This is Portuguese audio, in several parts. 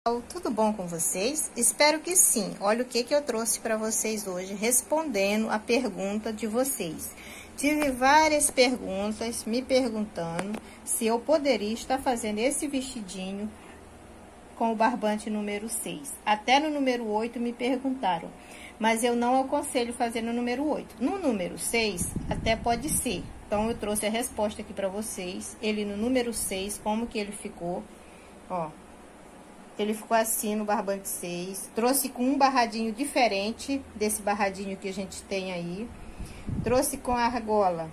Tudo bom com vocês? Espero que sim. Olha o que eu trouxe para vocês hoje, respondendo a pergunta de vocês. Tive várias perguntas me perguntando se eu poderia estar fazendo esse vestidinho com o barbante número 6. Até no número 8 me perguntaram, mas eu não aconselho fazer no número 8. No número 6 até pode ser. Então eu trouxe a resposta aqui para vocês. Ele no número 6, como que ele ficou? Ó. Ele ficou assim no barbante 6. Trouxe com um barradinho diferente desse barradinho que a gente tem aí. Trouxe com a argola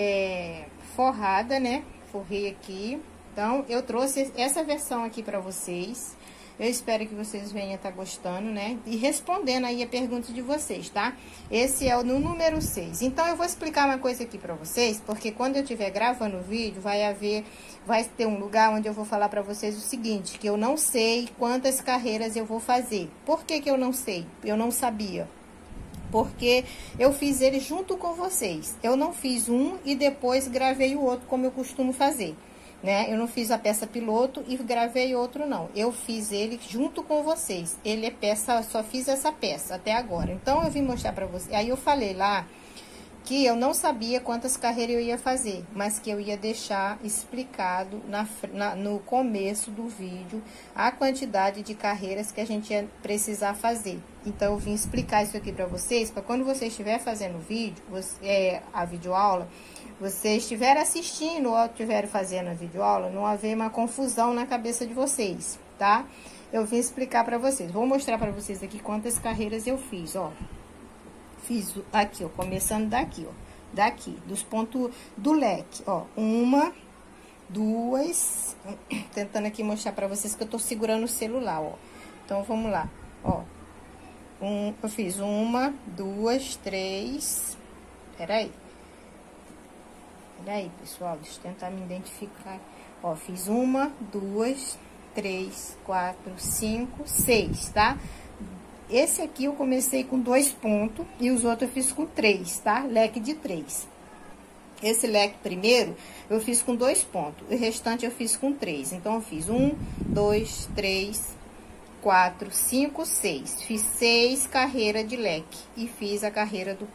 forrada, né? Forrei aqui. Então, eu trouxe essa versão aqui pra vocês. Eu espero que vocês venham estar gostando, né? E respondendo aí a pergunta de vocês, tá? Esse é o no número 6. Então, eu vou explicar uma coisa aqui pra vocês, porque quando eu estiver gravando o vídeo, vai ter um lugar onde eu vou falar pra vocês o seguinte, que eu não sei quantas carreiras eu vou fazer. Por que que eu não sei? Eu não sabia. Porque eu fiz ele junto com vocês. Eu não fiz um e depois gravei o outro, como eu costumo fazer. Né? Eu não fiz a peça piloto e gravei outro, não. Eu fiz ele junto com vocês. Ele é peça, só fiz essa peça até agora. Então, eu vim mostrar pra vocês. Aí, eu falei lá que eu não sabia quantas carreiras eu ia fazer, mas que eu ia deixar explicado no começo do vídeo a quantidade de carreiras que a gente ia precisar fazer. Então, eu vim explicar isso aqui pra vocês, para quando você estiver fazendo o vídeo, a videoaula, você estiver assistindo ou estiver fazendo a videoaula, não haver uma confusão na cabeça de vocês, tá? Eu vim explicar pra vocês. Vou mostrar pra vocês aqui quantas carreiras eu fiz, ó. Fiz aqui, ó, começando daqui, ó. Daqui, dos pontos do leque, ó. Uma, duas... Tentando aqui mostrar pra vocês que eu tô segurando o celular, ó. Então, vamos lá, ó. Eu fiz uma, duas, três... Peraí, pessoal, deixa eu tentar me identificar. Ó, fiz uma, duas, três, quatro, cinco, seis, tá? Esse aqui eu comecei com 2 pontos e os outros eu fiz com 3, tá? Leque de 3. Esse leque primeiro eu fiz com 2 pontos, o restante eu fiz com 3. Então, eu fiz 1, 2, 3, 4, 5, 6. Fiz 6 carreiras de leque e fiz a carreira do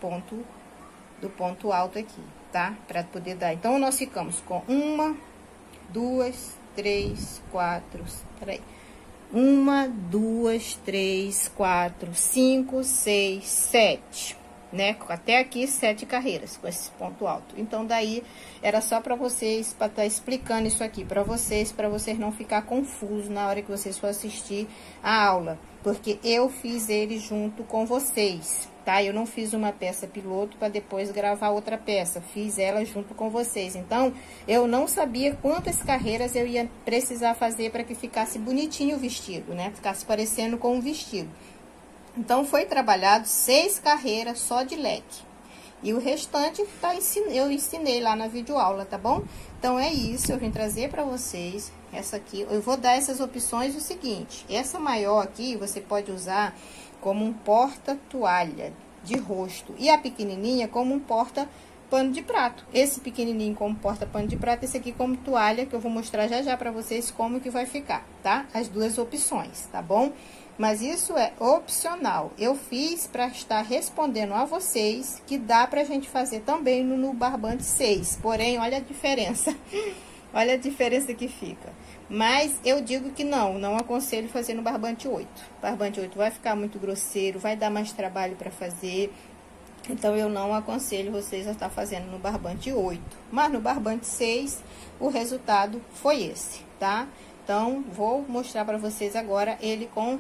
ponto alto aqui, tá? Pra poder dar. Então, nós ficamos com 1, 2, 3, 4, peraí. 1, 2, 3, 4, 5, 6, 7, né? Até aqui 7 carreiras com esse ponto alto. Então, daí, era só pra vocês, pra estar explicando isso aqui pra vocês não ficar confuso na hora que vocês for assistir a aula. Porque eu fiz ele junto com vocês, tá? Eu não fiz uma peça piloto para depois gravar outra peça. Fiz ela junto com vocês. Então, eu não sabia quantas carreiras eu ia precisar fazer para que ficasse bonitinho o vestido, né? Ficasse parecendo com um vestido. Então, foi trabalhado 6 carreiras só de leque. E o restante eu ensinei lá na videoaula, tá bom? Então, é isso. Eu vim trazer para vocês essa aqui. Eu vou dar essas opções o seguinte. Essa maior aqui, você pode usar como um porta-toalha de rosto. E a pequenininha como um porta-pano de prato. Esse pequenininho como porta-pano de prato, esse aqui como toalha, que eu vou mostrar já já pra vocês como que vai ficar, tá? As duas opções, tá bom? Mas isso é opcional. Eu fiz pra estar respondendo a vocês que dá pra gente fazer também no barbante 6. Porém, olha a diferença. Olha a diferença que fica. Mas eu digo que não aconselho fazer no barbante 8. Barbante 8 vai ficar muito grosseiro, vai dar mais trabalho para fazer. Então, eu não aconselho vocês a estar fazendo no barbante 8. Mas no barbante 6, o resultado foi esse, tá? Então, vou mostrar para vocês agora ele com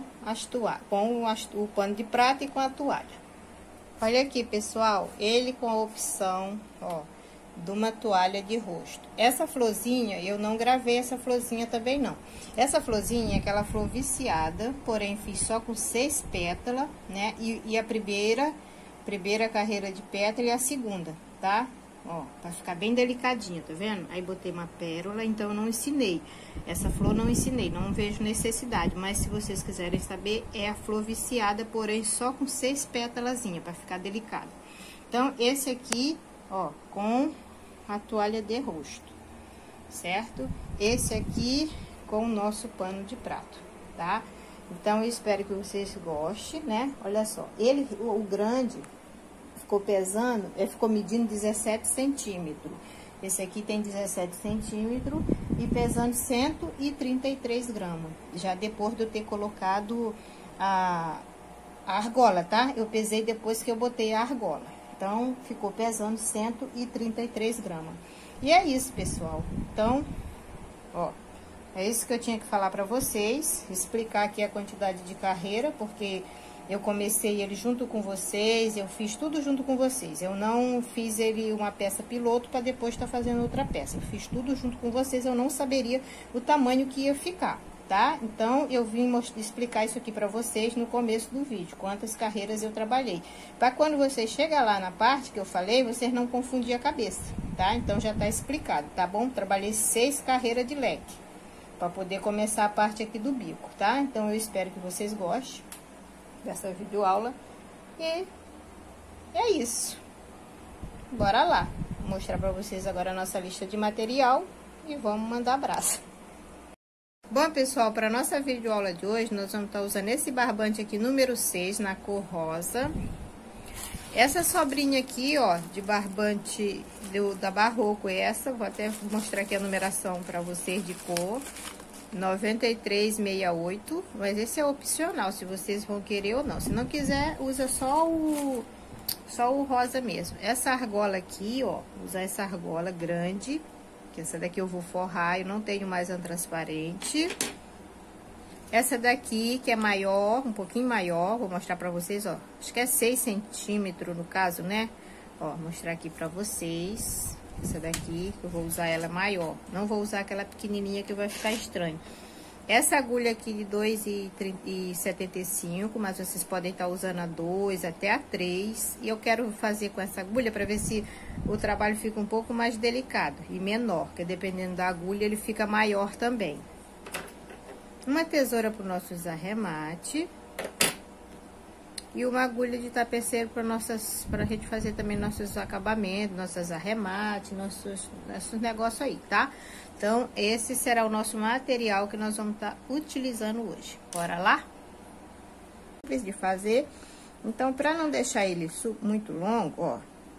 o pano de prata e com a toalha. Olha aqui, pessoal, ele com a opção, ó, de uma toalha de rosto. Essa florzinha, eu não gravei essa florzinha também, não. Essa florzinha é aquela flor viciada, porém fiz só com 6 pétalas, né? E a primeira carreira de pétala e a segunda, tá? Ó, pra ficar bem delicadinha, tá vendo? Aí, botei uma pérola, então eu não ensinei. Essa flor não ensinei, não vejo necessidade. Mas, se vocês quiserem saber, é a flor viciada, porém só com 6 pétalazinhas, pra ficar delicado. Então, esse aqui, ó, com a toalha de rosto, certo? Esse aqui com o nosso pano de prato, tá? Então, eu espero que vocês gostem, né? Olha só, o grande ficou pesando, ele ficou medindo 17 centímetros. Esse aqui tem 17 centímetros e pesando 133 gramas. Já depois de eu ter colocado a argola, tá? Eu pesei depois que eu botei a argola. Então, ficou pesando 133 gramas. E é isso, pessoal. Então, ó, é isso que eu tinha que falar pra vocês. Explicar aqui a quantidade de carreira, porque eu comecei ele junto com vocês, eu fiz tudo junto com vocês. Eu não fiz ele uma peça piloto para depois estar fazendo outra peça. Eu fiz tudo junto com vocês, eu não saberia o tamanho que ia ficar, tá? Então, eu vim explicar isso aqui para vocês no começo do vídeo, quantas carreiras eu trabalhei. Para quando vocês chegar lá na parte que eu falei, vocês não confundirem a cabeça, tá? Então, já tá explicado, tá bom? Trabalhei 6 carreiras de leque, para poder começar a parte aqui do bico, tá? Então, eu espero que vocês gostem dessa videoaula. E é isso. Bora lá. Vou mostrar para vocês agora a nossa lista de material e vamos mandar abraço. Bom, pessoal, para nossa videoaula de hoje, nós vamos estar usando esse barbante aqui, número 6, na cor rosa. Essa sobrinha aqui, ó, de barbante da Barroco, vou até mostrar aqui a numeração para vocês de cor. 9368, mas esse é opcional, se vocês vão querer ou não. Se não quiser, usa só o rosa mesmo. Essa argola aqui, ó, usar essa argola grande, que essa daqui eu vou forrar, eu não tenho mais a transparente. Essa daqui, que é maior, um pouquinho maior, vou mostrar pra vocês, ó. Acho que é 6 centímetros no caso, né? Ó, mostrar aqui pra vocês. Essa daqui, que eu vou usar ela maior. Não vou usar aquela pequenininha que vai ficar estranho. Essa agulha aqui de 2,75, mas vocês podem estar usando a 2 até a 3. E eu quero fazer com essa agulha para ver se o trabalho fica um pouco mais delicado e menor, porque dependendo da agulha ele fica maior também. Uma tesoura para os nossos arremates. E uma agulha de tapeceiro para a gente fazer também nossos acabamentos, nossos arremates, nossos negócios aí, tá? Então, esse será o nosso material que nós vamos estar utilizando hoje. Bora lá? Simples de fazer. Então, para não deixar ele muito longo, ó.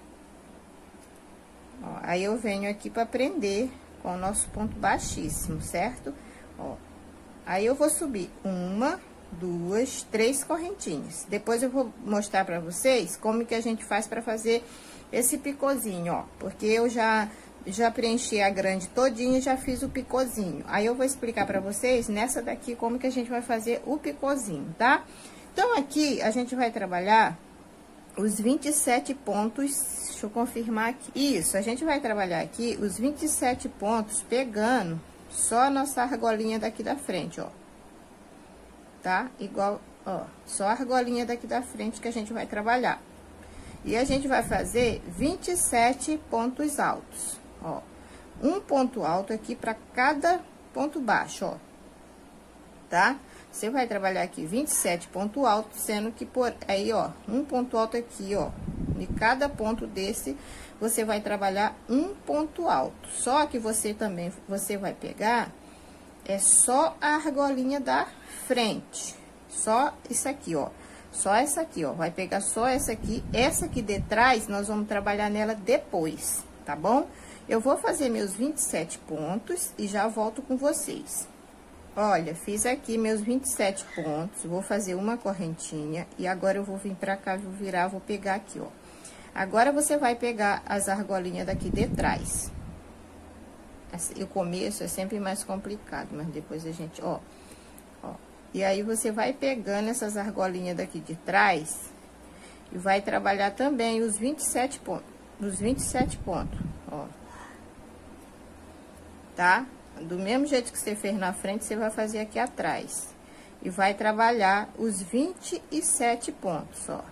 Aí eu venho aqui para prender com o nosso ponto baixíssimo, certo? Ó. Aí eu vou subir 1, 2, 3 correntinhas. Depois eu vou mostrar pra vocês como que a gente faz pra fazer esse picôzinho, ó. Porque eu já preenchi a grande todinha e já fiz o picôzinho. Aí eu vou explicar pra vocês nessa daqui como que a gente vai fazer o picôzinho, tá? Então, aqui a gente vai trabalhar os 27 pontos. Deixa eu confirmar aqui. Isso, a gente vai trabalhar aqui os 27 pontos pegando só a nossa argolinha daqui da frente, ó. Tá? Igual, ó, só a argolinha daqui da frente que a gente vai trabalhar. E a gente vai fazer 27 pontos altos, ó. Um ponto alto aqui para cada ponto baixo, ó. Tá? Você vai trabalhar aqui 27 pontos altos, sendo que por aí, ó, um ponto alto aqui, ó. De cada ponto desse, você vai trabalhar um ponto alto. Só que você vai pegar, só a argolinha da frente. Só isso aqui, ó. Só essa aqui, ó. Vai pegar só essa aqui. Essa aqui de trás, nós vamos trabalhar nela depois, tá bom? Eu vou fazer meus 27 pontos e já volto com vocês. Olha, fiz aqui meus 27 pontos. Vou fazer uma correntinha e agora eu vou vir pra cá, vou virar, vou pegar aqui, ó. Agora, você vai pegar as argolinhas daqui de trás. O começo é sempre mais complicado, mas depois a gente, ó. E aí, você vai pegando essas argolinhas daqui de trás e vai trabalhar também os 27 pontos. Os 27 pontos, ó. Tá? Do mesmo jeito que você fez na frente, você vai fazer aqui atrás. E vai trabalhar os 27 pontos, ó.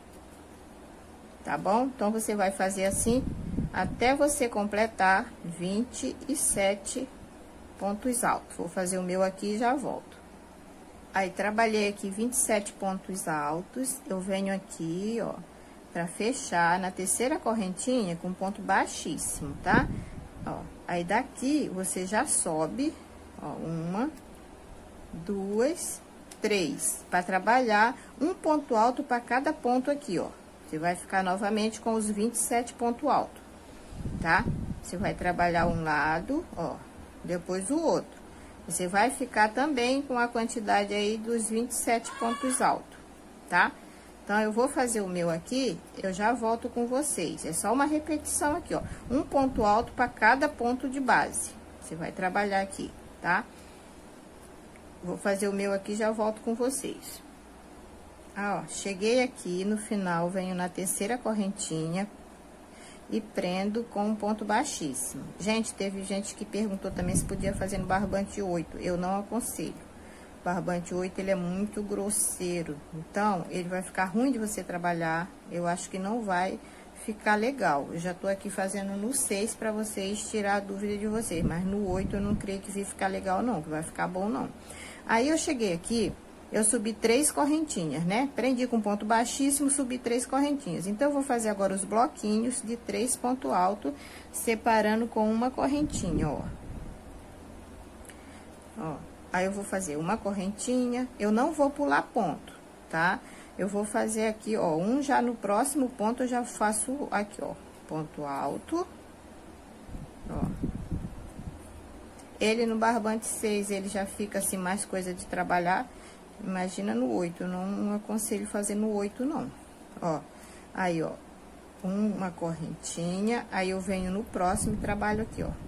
Tá bom? Então, você vai fazer assim até você completar 27 pontos altos. Vou fazer o meu aqui e já volto. Aí, trabalhei aqui 27 pontos altos. Eu venho aqui, ó, pra fechar na terceira correntinha com ponto baixíssimo, tá? Ó, aí daqui você já sobe, ó, 1, 2, 3, para trabalhar um ponto alto para cada ponto aqui, ó. Você vai ficar novamente com os 27 pontos altos, tá? Você vai trabalhar um lado, ó, depois o outro. Você vai ficar também com a quantidade aí dos 27 pontos altos, tá? Então, eu vou fazer o meu aqui, eu já volto com vocês. É só uma repetição aqui, ó. Um ponto alto para cada ponto de base. Você vai trabalhar aqui, tá? Vou fazer o meu aqui e já volto com vocês. Ah, ó, cheguei aqui no final, venho na terceira correntinha e prendo com um ponto baixíssimo. Gente, teve gente que perguntou também se podia fazer no barbante 8. Eu não aconselho. Barbante 8, ele é muito grosseiro, então, ele vai ficar ruim de você trabalhar, eu acho que não vai ficar legal. Eu já tô aqui fazendo no 6 para vocês tirar a dúvida de vocês, mas no 8 eu não creio que vai ficar legal não, que vai ficar bom não. Aí, eu cheguei aqui, eu subi 3 correntinhas, né? Prendi com ponto baixíssimo, subi 3 correntinhas. Então, eu vou fazer agora os bloquinhos de 3 pontos altos, separando com uma correntinha, ó. Ó. Aí, eu vou fazer uma correntinha, eu não vou pular ponto, tá? Eu vou fazer aqui, ó, já no próximo ponto, eu já faço aqui, ó, ponto alto, ó. Ele no barbante 6, ele já fica assim, mais coisa de trabalhar, imagina no 8, eu não aconselho fazer no 8, não, ó. Aí, ó, uma correntinha, aí eu venho no próximo e trabalho aqui, ó.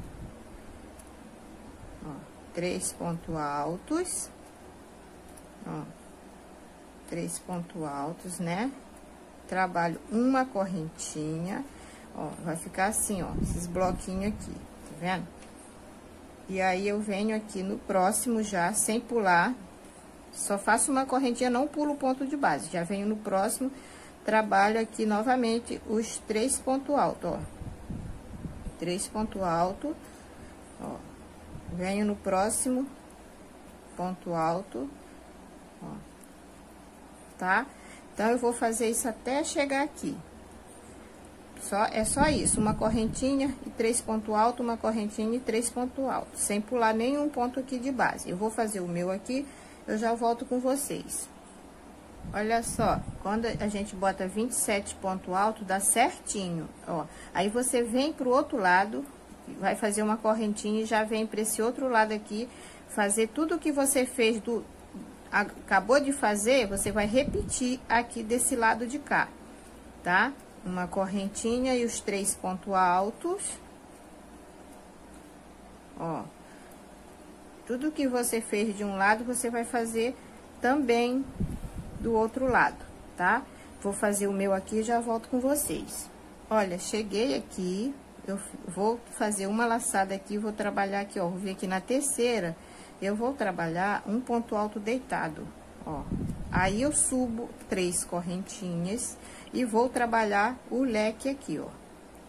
3 pontos altos, ó, 3 pontos altos, né? Trabalho uma correntinha, ó, vai ficar assim, ó, esses bloquinhos aqui, tá vendo? E aí, eu venho aqui no próximo já, sem pular, só faço uma correntinha, não pulo o ponto de base, já venho no próximo, trabalho aqui novamente os 3 pontos altos, ó. 3 pontos altos, ó. Venho no próximo ponto alto, ó, tá? Então, eu vou fazer isso até chegar aqui. É só isso, uma correntinha e 3 pontos altos, uma correntinha e 3 pontos altos, sem pular nenhum ponto aqui de base. Eu vou fazer o meu aqui, eu já volto com vocês. Olha só, quando a gente bota 27 pontos altos, dá certinho, ó. Aí, você vem pro outro lado, vai fazer uma correntinha e já vem para esse outro lado aqui, fazer tudo que você fez acabou de fazer, você vai repetir aqui desse lado de cá, tá? Uma correntinha e os 3 pontos altos, ó. Tudo que você fez de um lado, você vai fazer também do outro lado, tá? Vou fazer o meu aqui e já volto com vocês. Olha, cheguei aqui. Eu vou fazer uma laçada aqui, vou trabalhar aqui, ó, vou vir aqui na terceira, eu vou trabalhar um ponto alto deitado, ó. Aí, eu subo 3 correntinhas e vou trabalhar o leque aqui, ó.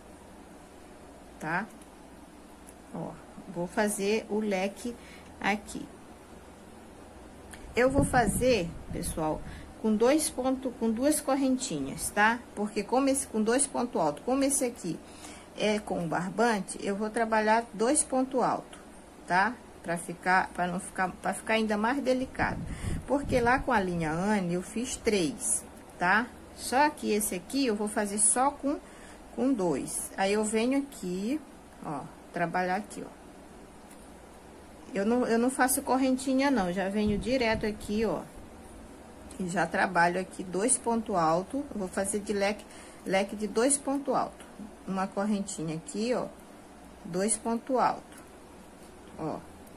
Tá? Ó, vou fazer o leque aqui. Eu vou fazer, pessoal, com 2 pontos, com 2 correntinhas, tá? Porque como com 2 pontos altos, como esse aqui é com o barbante, eu vou trabalhar 2 pontos altos, tá? Para ficar ainda mais delicado. Porque lá com a linha Anne, eu fiz 3, tá? Só que esse aqui, eu vou fazer só com 2. Aí, eu venho aqui, ó, trabalhar aqui, ó. Eu não faço correntinha, não. Já venho direto aqui, ó. E já trabalho aqui 2 pontos altos. Eu vou fazer de leque de 2 pontos altos. Uma correntinha aqui, ó, 2 pontos altos, ó.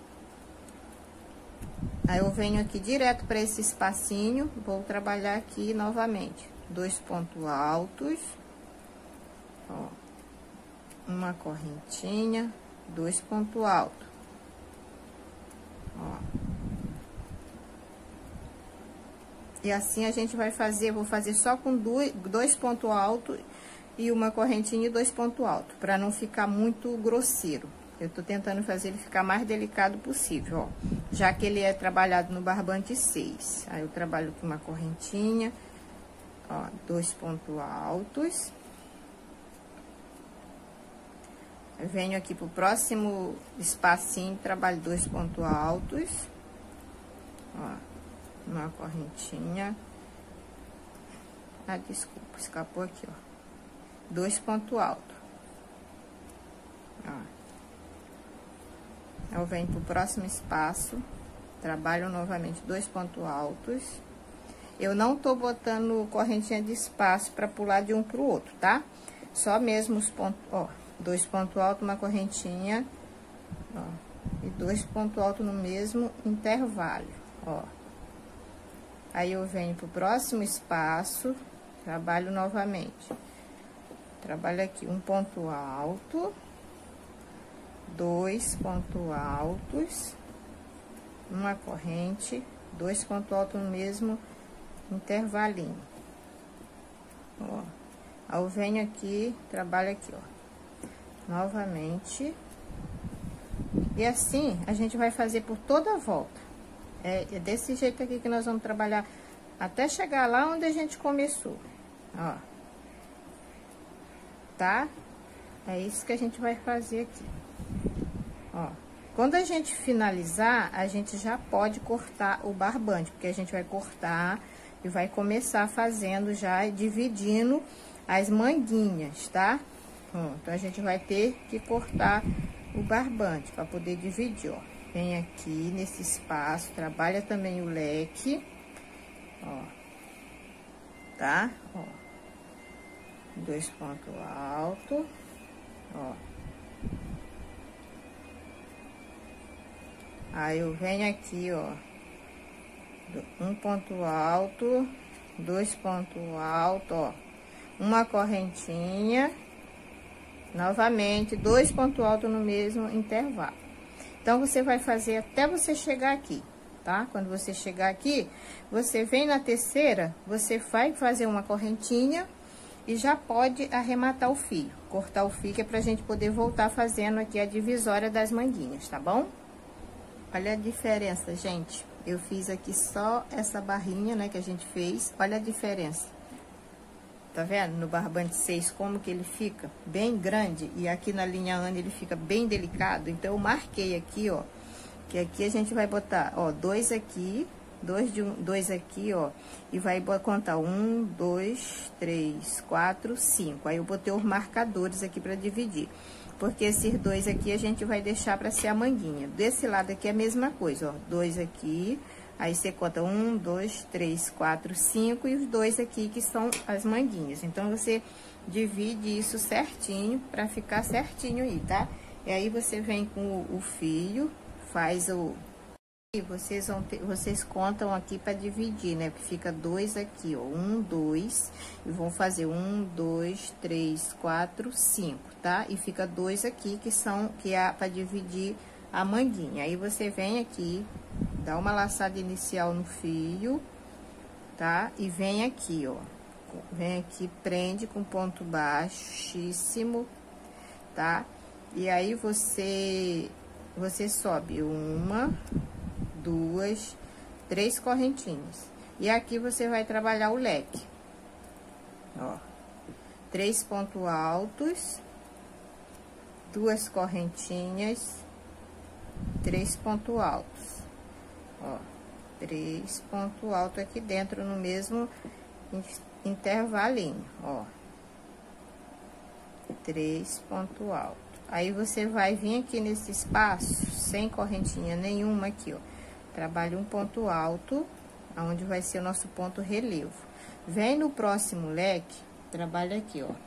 Aí, eu venho aqui direto para esse espacinho, vou trabalhar aqui novamente, 2 pontos altos, ó, uma correntinha, 2 pontos altos, ó. E assim a gente vai fazer, vou fazer só com 2 pontos altos e uma correntinha e 2 pontos altos, para não ficar muito grosseiro. Eu tô tentando fazer ele ficar mais delicado possível, ó. Já que ele é trabalhado no barbante 6. Aí, eu trabalho com uma correntinha, ó, 2 pontos altos. Eu venho aqui pro próximo espacinho, trabalho 2 pontos altos, ó. uma correntinha. Ah, desculpa, escapou aqui, ó. 2 pontos altos. Ó. Eu venho pro próximo espaço, trabalho novamente 2 pontos altos. Eu não tô botando correntinha de espaço para pular de um pro outro, tá? Só mesmo os pontos, ó, 2 pontos altos, uma correntinha, ó, e 2 pontos altos no mesmo intervalo, ó. Aí eu venho pro próximo espaço, trabalho novamente. Trabalho aqui um ponto alto, 2 pontos altos, uma corrente, 2 pontos altos no mesmo intervalinho. Ó. Aí eu venho aqui, trabalho aqui, ó, novamente. E assim, a gente vai fazer por toda a volta. É desse jeito aqui que nós vamos trabalhar até chegar lá onde a gente começou, ó. Tá? É isso que a gente vai fazer aqui. Ó. Quando a gente finalizar, a gente já pode cortar o barbante, porque a gente vai cortar e vai começar fazendo já, dividindo as manguinhas, tá? Ó, então, a gente vai ter que cortar o barbante para poder dividir, ó. Vem aqui nesse espaço, trabalha também o leque, ó, tá? Ó, 2 pontos altos, ó. Aí eu venho aqui, ó, 1 ponto alto, 2 pontos altos, ó, uma correntinha, novamente, 2 pontos altos no mesmo intervalo. Então, você vai fazer até você chegar aqui, tá? Quando você chegar aqui, você vem na terceira, você vai fazer uma correntinha e já pode arrematar o fio, cortar o fio, que é pra gente poder voltar fazendo aqui a divisória das manguinhas, tá bom? Olha a diferença, gente. Eu fiz aqui só essa barrinha, né, que a gente fez. Olha a diferença. Tá vendo? No barbante 6, como que ele fica bem grande. E aqui na linha Ana ele fica bem delicado. Então, eu marquei aqui, ó. Que aqui a gente vai botar, ó, 2 aqui. 2 aqui, ó. E vai contar 1, 2, 3, 4, 5. Aí, eu botei os marcadores aqui pra dividir. Porque esses 2 aqui a gente vai deixar pra ser a manguinha. Desse lado aqui é a mesma coisa, ó. 2 aqui. Aí, você conta 1, 2, 3, 4, 5 e os 2 aqui que são as manguinhas. Então, você divide isso certinho pra ficar certinho aí, tá? E aí, você vem com o fio, faz o... E vocês contam aqui pra dividir, né? Porque fica 2 aqui, ó. 1, 2. E vão fazer 1, 2, 3, 4, 5, tá? E fica 2 aqui que é pra dividir a manguinha. Aí, você vem aqui, dá uma laçada inicial no fio, tá? E vem aqui, ó. Vem aqui, prende com ponto baixíssimo, tá? E aí, você sobe 1, 2, 3 correntinhas. E aqui, você vai trabalhar o leque. Ó. 3 pontos altos, 2 correntinhas, 3 pontos altos, ó, 3 pontos altos aqui dentro no mesmo intervalinho, ó, 3 pontos altos. Aí, você vai vir aqui nesse espaço, sem correntinha nenhuma aqui, ó, trabalha um ponto alto, aonde vai ser o nosso ponto relevo. Vem no próximo leque, trabalha aqui, ó.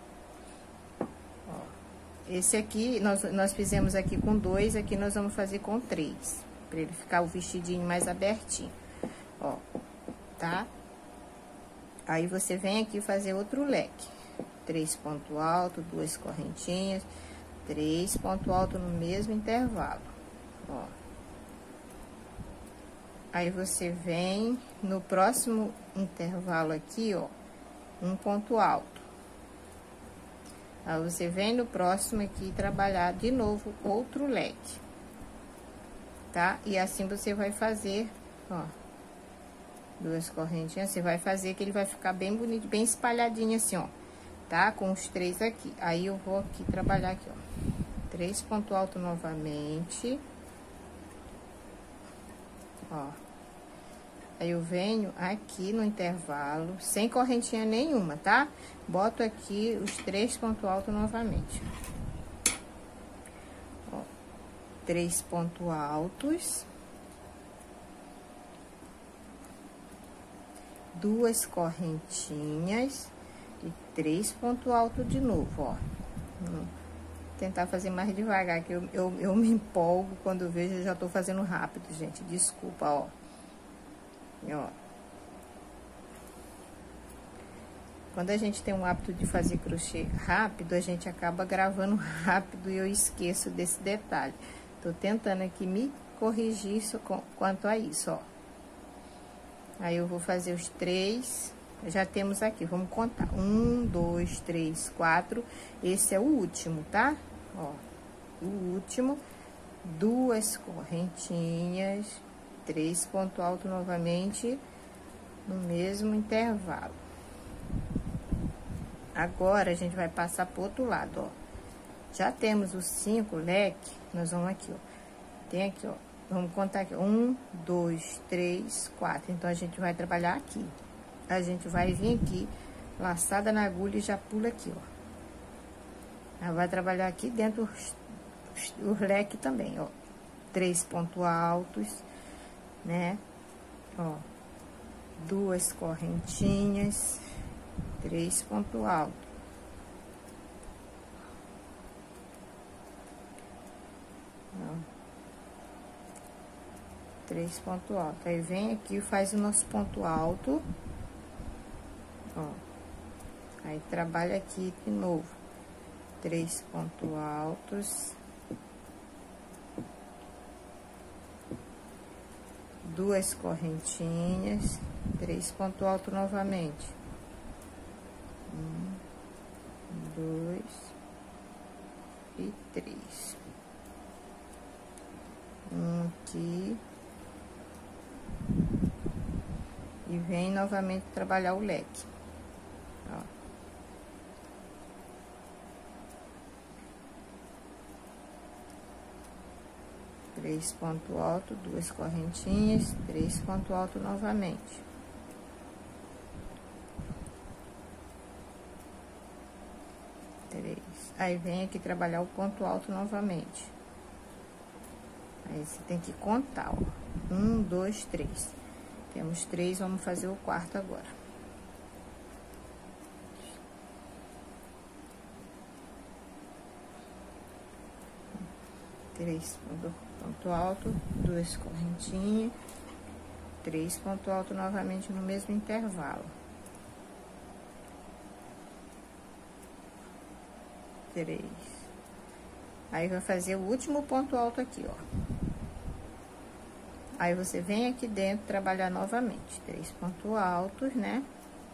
Esse aqui, nós fizemos aqui com 2, aqui nós vamos fazer com 3. Pra ele ficar o vestidinho mais abertinho. Ó, tá? Aí, você vem aqui fazer outro leque. 3 pontos altos, 2 correntinhas, 3 pontos altos no mesmo intervalo. Ó. Aí, você vem no próximo intervalo aqui, ó, 1 ponto alto. Aí, você vem no próximo aqui trabalhar de novo outro leque, tá? E assim você vai fazer, ó, 2 correntinhas, você vai fazer que ele vai ficar bem bonito, bem espalhadinho assim, ó, tá? Com os 3 aqui. Aí, eu vou aqui trabalhar aqui, ó, 3 pontos altos novamente, ó. Aí eu venho aqui no intervalo, sem correntinha nenhuma, tá? Boto aqui os 3 pontos altos novamente. Ó, 3 pontos altos. 2 correntinhas e 3 pontos altos de novo, ó. Vou tentar fazer mais devagar, que eu me empolgo quando eu vejo, eu já tô fazendo rápido, gente. Desculpa, ó. E, ó. Quando a gente tem um hábito de fazer crochê rápido, a gente acaba gravando rápido e eu esqueço desse detalhe. Tô tentando aqui me corrigir isso quanto a isso, ó. Aí eu vou fazer os 3, já temos aqui, vamos contar. 1, 2, 3, 4, esse é o último, tá? Ó, o último, 2 correntinhas, 3 pontos altos novamente, no mesmo intervalo. Agora, a gente vai passar pro outro lado, ó. Já temos os 5 leque, nós vamos aqui, ó. Tem aqui, ó. Vamos contar aqui, 1, 2, 3, 4. Então, a gente vai trabalhar aqui. A gente vai vir aqui, laçada na agulha e já pula aqui, ó. Ela vai trabalhar aqui dentro os leque também, ó. 3 pontos altos, né? Ó. 2 correntinhas, 3 pontos altos. Ó. 3 pontos altos. Aí, vem aqui e faz o nosso ponto alto. Ó. Aí, trabalha aqui de novo. 3 pontos altos. 2 correntinhas. 3 pontos altos novamente. 1, 2 e 3. Aqui. E vem novamente trabalhar o leque. Ó. Três pontos altos, 2 correntinhas, 3 pontos altos novamente. Aí, vem aqui trabalhar o ponto alto novamente. Aí, você tem que contar, ó. 1, 2, 3. Temos 3, vamos fazer o quarto agora. Três ponto alto, 2 correntinhas, 3 ponto alto novamente no mesmo intervalo. 3. Aí, vai fazer o último ponto alto aqui, ó. Aí, você vem aqui dentro trabalhar novamente. 3 pontos altos, né?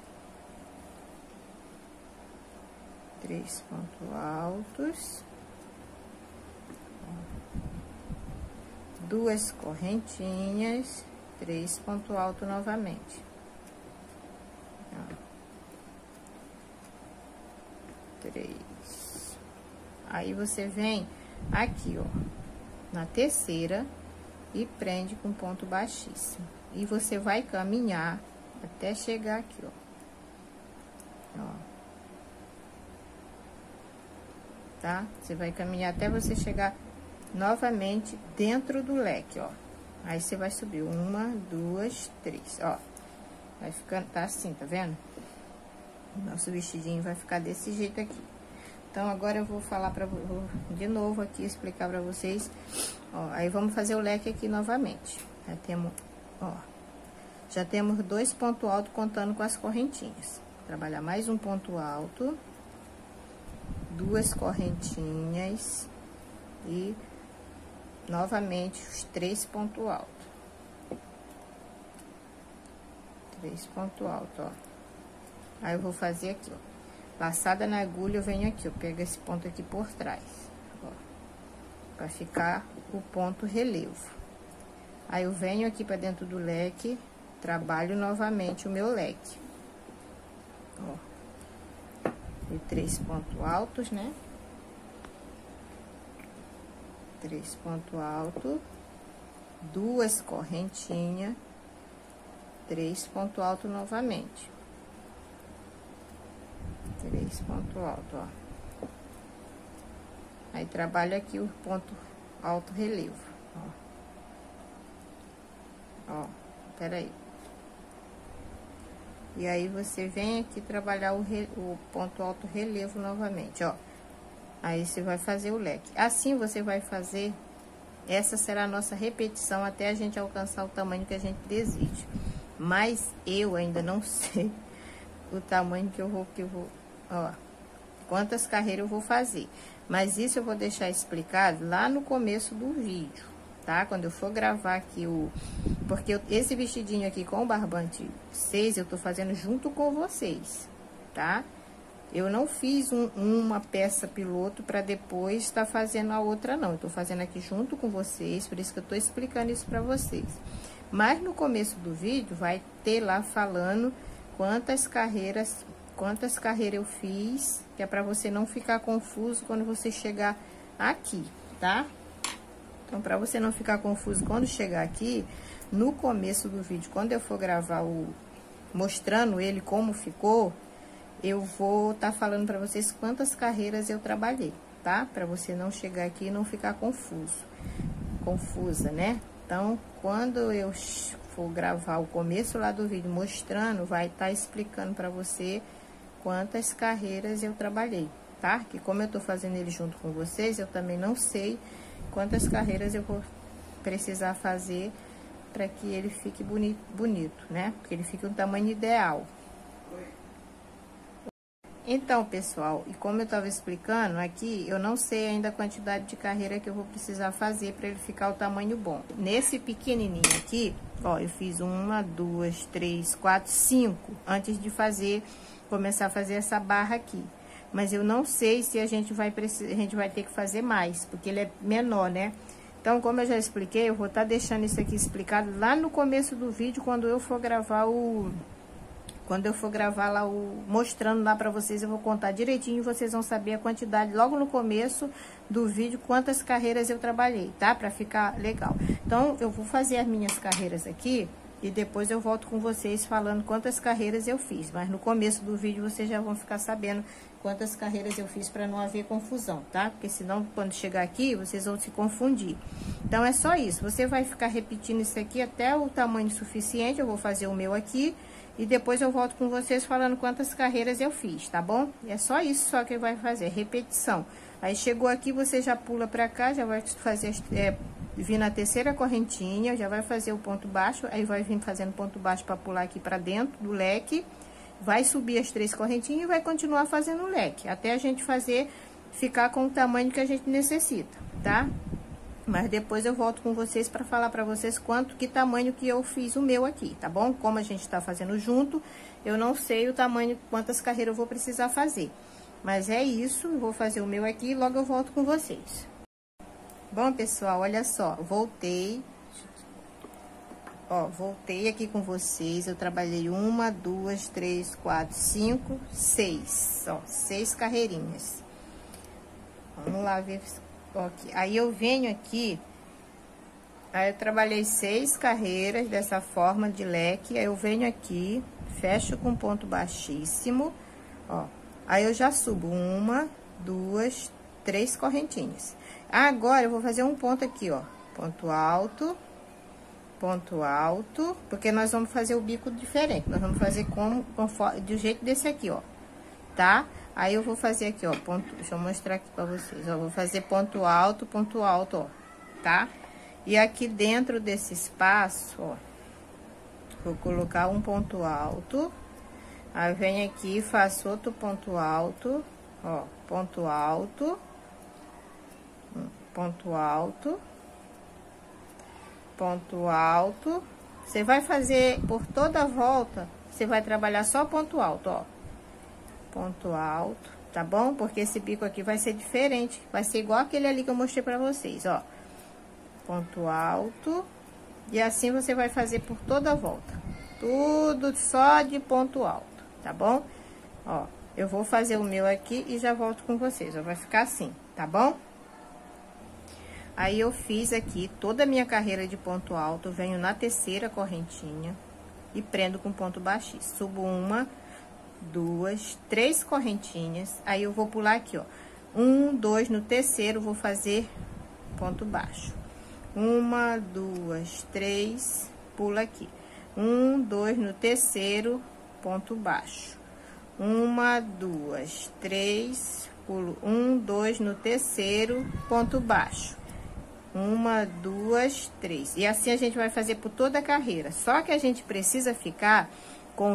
3 pontos altos. 2 correntinhas, 3 pontos altos novamente. Ó. 3. Aí, você vem aqui, ó, na terceira e prende com ponto baixíssimo. E você vai caminhar até chegar aqui, ó. Ó. Tá? Você vai caminhar até você chegar novamente dentro do leque, ó. Aí, você vai subir 1, 2, 3, ó. Vai ficando, tá assim, tá vendo? Nosso vestidinho vai ficar desse jeito aqui. Então, agora eu vou falar de novo aqui, explicar pra vocês. Ó, aí, vamos fazer o leque aqui novamente. Já temos, ó, já temos 2 pontos altos contando com as correntinhas. Trabalhar mais um ponto alto, 2 correntinhas e novamente os 3 pontos altos. 3 pontos altos, ó. Aí, eu vou fazer aqui, ó. Laçada na agulha, eu venho aqui, eu pego esse ponto aqui por trás, ó. Pra ficar o ponto relevo. Aí, eu venho aqui pra dentro do leque, trabalho novamente o meu leque. Ó. E 3 pontos altos, né? 3 pontos altos, 2 correntinhas, 3 ponto alto novamente. 3 ponto alto, ó. Aí, trabalho aqui o ponto alto relevo, ó. Ó, peraí. E aí, você vem aqui trabalhar o ponto alto relevo novamente, ó. Aí, você vai fazer o leque. Assim, você vai fazer... Essa será a nossa repetição até a gente alcançar o tamanho que a gente deseja. Mas eu ainda não sei o tamanho que eu vou... Ó, quantas carreiras eu vou fazer. Mas isso eu vou deixar explicado lá no começo do vídeo, tá? Quando eu for gravar aqui porque esse vestidinho aqui com o barbante 6, eu tô fazendo junto com vocês, tá? Eu não fiz uma peça piloto pra depois estar fazendo a outra, não. Eu tô fazendo aqui junto com vocês, por isso que eu tô explicando isso pra vocês. Mas no começo do vídeo vai ter lá falando quantas carreiras eu fiz, que é pra você não ficar confuso quando você chegar aqui, tá? Então, pra você não ficar confuso quando chegar aqui, no começo do vídeo, quando eu for gravar mostrando ele como ficou, eu vou tá falando pra vocês quantas carreiras eu trabalhei, tá? Pra você não chegar aqui e não ficar confusa, né? Então, quando eu for gravar o começo lá do vídeo mostrando, vai estar explicando pra você quantas carreiras eu trabalhei, tá? Que como eu tô fazendo ele junto com vocês, eu também não sei quantas carreiras eu vou precisar fazer para que ele fique bonito, né? Porque ele fique um tamanho ideal. Então, pessoal, e como eu tava explicando aqui, eu não sei ainda a quantidade de carreira que eu vou precisar fazer para ele ficar o tamanho bom. Nesse pequenininho aqui, ó, eu fiz 1, 2, 3, 4, 5 antes de começar a fazer essa barra aqui. Mas eu não sei se a gente vai ter que fazer mais, porque ele é menor, né? Então, como eu já expliquei, eu vou estar deixando isso aqui explicado lá no começo do vídeo, quando eu for gravar lá mostrando lá pra vocês, eu vou contar direitinho, vocês vão saber a quantidade logo no começo do vídeo, quantas carreiras eu trabalhei, tá? Pra ficar legal. Então, eu vou fazer as minhas carreiras aqui e depois eu volto com vocês falando quantas carreiras eu fiz. Mas no começo do vídeo vocês já vão ficar sabendo quantas carreiras eu fiz pra não haver confusão, tá? Porque senão, quando chegar aqui, vocês vão se confundir. Então, é só isso. Você vai ficar repetindo isso aqui até o tamanho suficiente. Eu vou fazer o meu aqui. E depois eu volto com vocês falando quantas carreiras eu fiz, tá bom? É só isso só que vai fazer, repetição. Aí chegou aqui, você já pula pra cá, já vai fazer, vir na terceira correntinha, já vai fazer o ponto baixo, aí vai vir fazendo ponto baixo pra pular aqui pra dentro do leque. Vai subir as 3 correntinhas e vai continuar fazendo o leque, até a gente ficar com o tamanho que a gente necessita, tá? Mas depois eu volto com vocês para falar para vocês que tamanho que eu fiz o meu aqui, tá bom? Como a gente tá fazendo junto, eu não sei o tamanho, quantas carreiras eu vou precisar fazer. Mas é isso, eu vou fazer o meu aqui e logo eu volto com vocês. Bom, pessoal, olha só, voltei. Ó, voltei aqui com vocês, eu trabalhei 1, 2, 3, 4, 5, 6. Ó, 6 carreirinhas. Vamos lá ver... Okay. Aí eu venho aqui, aí eu trabalhei 6 carreiras dessa forma de leque, aí eu venho aqui, fecho com ponto baixíssimo, ó, aí eu já subo 1, 2, 3 correntinhas. Agora eu vou fazer um ponto aqui, ó, ponto alto, porque nós vamos fazer o bico diferente, nós vamos fazer do jeito desse aqui, ó, tá? Aí, eu vou fazer aqui, ó, deixa eu mostrar aqui pra vocês, ó, vou fazer ponto alto, ó, tá? E aqui dentro desse espaço, ó, vou colocar um ponto alto, aí venho aqui e faço outro ponto alto, ó, ponto alto, você vai fazer por toda a volta, você vai trabalhar só ponto alto, ó. Ponto alto, tá bom? Porque esse bico aqui vai ser diferente, vai ser igual aquele ali que eu mostrei pra vocês, ó. Ponto alto, e assim você vai fazer por toda a volta. Tudo só de ponto alto, tá bom? Ó, eu vou fazer o meu aqui e já volto com vocês, ó, vai ficar assim, tá bom? Aí, eu fiz aqui toda a minha carreira de ponto alto, venho na terceira correntinha e prendo com ponto baixíssimo. Subo 1, 2, 3 correntinhas, aí eu vou pular aqui, ó, 1, 2, no terceiro vou fazer ponto baixo, 1, 2, 3, pula aqui, 1, 2, no terceiro, ponto baixo, 1, 2, 3, pulo 1, 2, no terceiro, ponto baixo, 1, 2, 3, e assim a gente vai fazer por toda a carreira, só que a gente precisa ficar com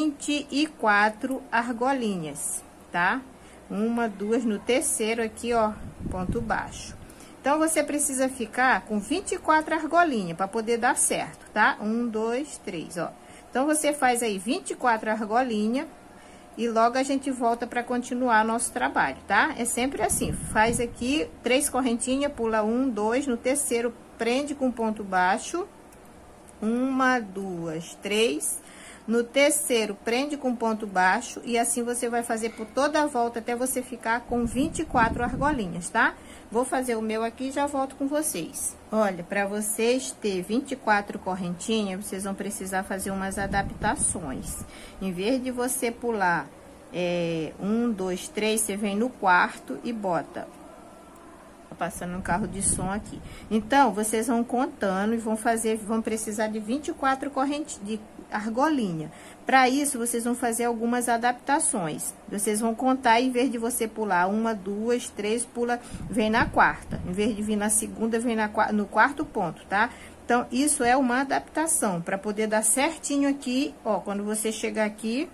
24 argolinhas, tá? 1, 2, no terceiro aqui, ó, ponto baixo. Então, você precisa ficar com 24 argolinhas para poder dar certo, tá? 1, 2, 3, ó. Então, você faz aí 24 argolinhas e logo a gente volta para continuar nosso trabalho, tá? É sempre assim, faz aqui 3 correntinhas, pula 1, 2, no terceiro prende com ponto baixo, 1, 2, 3, no terceiro, prende com ponto baixo e assim você vai fazer por toda a volta até você ficar com 24 argolinhas, tá? Vou fazer o meu aqui e já volto com vocês. Olha, para vocês ter 24 correntinhas, vocês vão precisar fazer umas adaptações. Em vez de você pular 1, 2, 3, você vem no quarto e bota. Tá passando um carro de som aqui. Então, vocês vão contando e vão precisar de 24 correntes de argolinha. Para isso, vocês vão fazer algumas adaptações. Vocês vão contar, em vez de você pular 1, 2, 3, pula, vem na quarta. Em vez de vir na segunda, vem no quarto ponto, tá? Então, isso é uma adaptação, para poder dar certinho aqui, ó, quando você chegar aqui,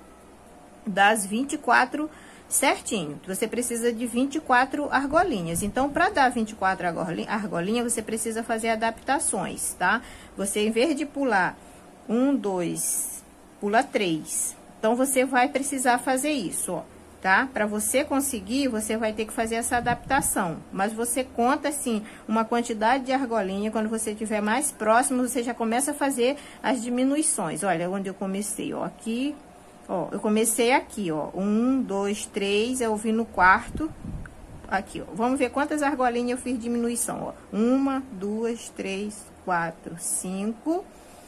das 24 certinho. Você precisa de 24 argolinhas. Então, para dar 24 argolinhas, você precisa fazer adaptações, tá? Você, em vez de pular 1, 2, pula 3. Então, você vai precisar fazer isso, ó, tá? Para você conseguir, você vai ter que fazer essa adaptação. Mas você conta, assim, uma quantidade de argolinha. Quando você estiver mais próximo, você já começa a fazer as diminuições. Olha, onde eu comecei, ó, aqui, ó, eu comecei aqui, ó, 1, 2, 3, eu vim no quarto, aqui, ó. Vamos ver quantas argolinhas eu fiz diminuição, ó. 1, 2, 3, 4, 5...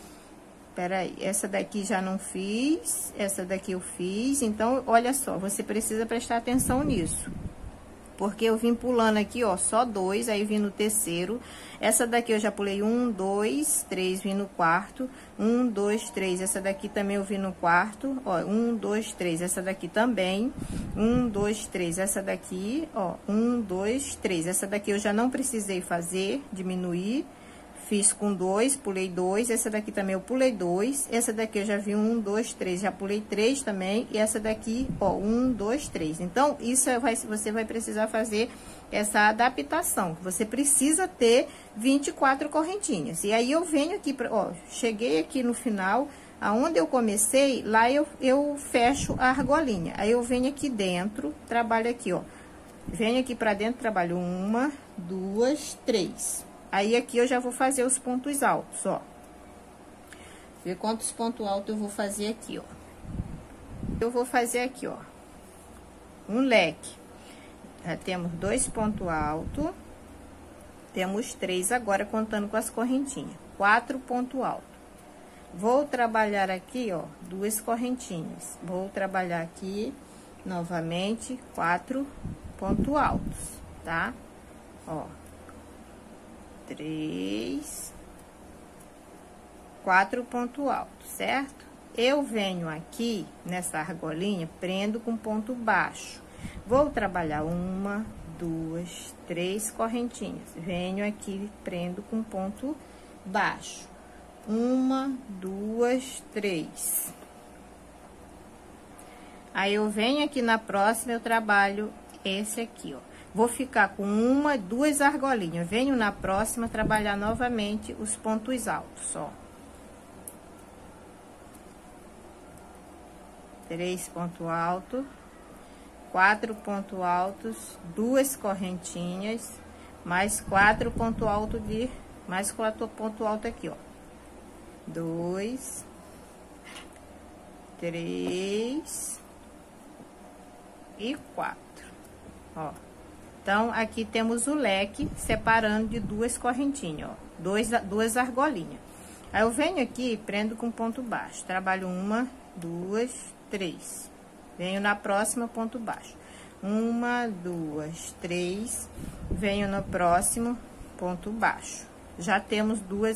Peraí, essa daqui já não fiz, essa daqui eu fiz, então, olha só, você precisa prestar atenção nisso. Porque eu vim pulando aqui, ó, só 2, aí vim no terceiro. Essa daqui eu já pulei 1, 2, 3, vim no quarto. 1, 2, 3, essa daqui também eu vim no quarto, ó, 1, 2, 3, essa daqui também. 1, 2, 3, essa daqui, ó, 1, 2, 3, essa daqui eu já não precisei fazer, diminuir. Fiz com 2, pulei 2, essa daqui também eu pulei 2, essa daqui eu já vi 1, 2, 3, já pulei 3 também, e essa daqui, ó, 1, 2, 3. Então, isso você vai precisar fazer essa adaptação, você precisa ter 24 correntinhas. E aí, eu venho aqui, ó, cheguei aqui no final, aonde eu comecei, lá eu fecho a argolinha. Aí, eu venho aqui dentro, trabalho aqui, ó, venho aqui pra dentro, trabalho 1, 2, 3. Aí, aqui eu já vou fazer os pontos altos, ó. Ver quantos pontos altos eu vou fazer aqui, ó. Eu vou fazer aqui, ó, um leque. Já temos 2 pontos altos. Temos 3 agora, contando com as correntinhas. 4 pontos altos. Vou trabalhar aqui, ó, 2 correntinhas. Vou trabalhar aqui, novamente, 4 pontos altos, tá? Ó. 3, 4 pontos altos, certo? Eu venho aqui nessa argolinha, prendo com ponto baixo. Vou trabalhar 1, 2, 3 correntinhas. Venho aqui, prendo com ponto baixo. 1, 2, 3. Aí, eu venho aqui na próxima, eu trabalho esse aqui, ó. Vou ficar com 1, 2 argolinhas. Venho na próxima trabalhar novamente os pontos altos, ó. 3 pontos altos, 4 pontos altos, 2 correntinhas, mais 4 pontos altos mais 4 pontos altos aqui, ó. 2, 3 e 4, ó. Então, aqui temos o leque separando de 2 correntinhas, ó, 2 argolinhas. Aí eu venho aqui e prendo com ponto baixo. Trabalho 1, 2, 3. Venho na próxima, ponto baixo. 1, 2, 3. Venho no próximo, ponto baixo. Já temos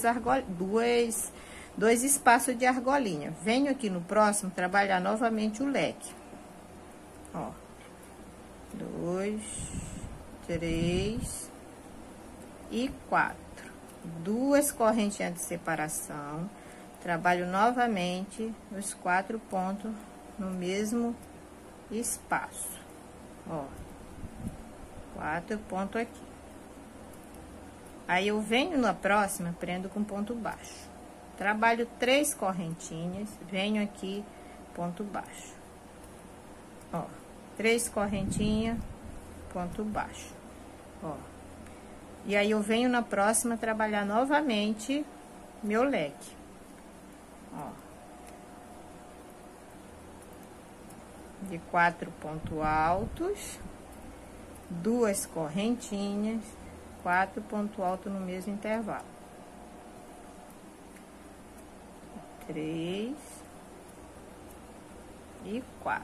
dois espaços de argolinha. Venho aqui no próximo trabalhar novamente o leque. Ó. 2, 3 e 4. 2 correntinhas de separação. Trabalho novamente os 4 pontos no mesmo espaço. Ó. 4 pontos aqui. Aí eu venho na próxima, prendo com ponto baixo. Trabalho 3 correntinhas, venho aqui, ponto baixo. Ó, 3 correntinhas, ponto baixo. Ó. E aí eu venho na próxima trabalhar novamente meu leque. Ó. De 4 pontos altos, 2 correntinhas, 4 pontos altos no mesmo intervalo. 3 e 4.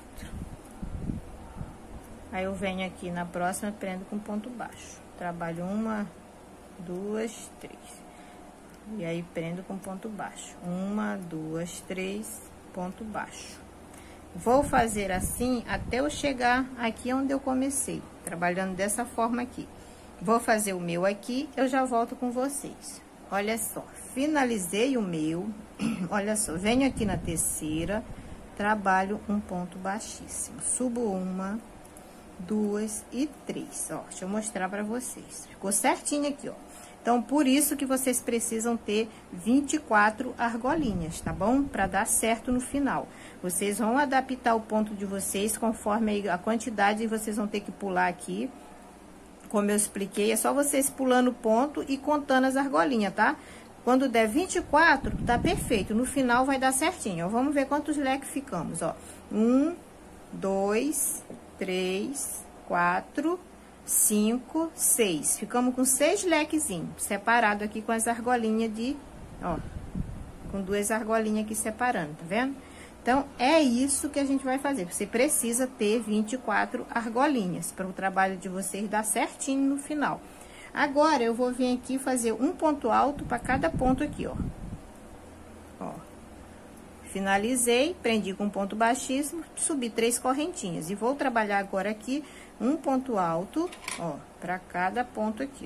Aí eu venho aqui na próxima, prendo com ponto baixo. Trabalho 1, 2, 3. E aí prendo com ponto baixo. 1, 2, 3, ponto baixo. Vou fazer assim até eu chegar aqui onde eu comecei, trabalhando dessa forma aqui. Vou fazer o meu aqui, eu já volto com vocês. Olha só, finalizei o meu. Olha só, venho aqui na terceira, trabalho um ponto baixíssimo. Subo 1, 2 e 3, ó. Deixa eu mostrar pra vocês. Ficou certinho aqui, ó. Então, por isso que vocês precisam ter 24 argolinhas, tá bom? Pra dar certo no final. Vocês vão adaptar o ponto de vocês conforme a quantidade, vocês vão ter que pular aqui. Como eu expliquei, é só vocês pulando o ponto e contando as argolinhas, tá? Quando der 24, tá perfeito. No final vai dar certinho. Ó, vamos ver quantos leques ficamos, ó. 1, 2, 3, 4, 5, 6. Ficamos com 6 lequezinhos, separado aqui com as argolinhas de, ó, com 2 argolinhas aqui separando, tá vendo? Então, é isso que a gente vai fazer. Você precisa ter 24 argolinhas para o trabalho de vocês dar certinho no final. Agora, eu vou vir aqui fazer um ponto alto para cada ponto aqui, ó. Ó. Finalizei, prendi com ponto baixíssimo, subi 3 correntinhas. E vou trabalhar agora aqui um ponto alto, ó, para cada ponto aqui,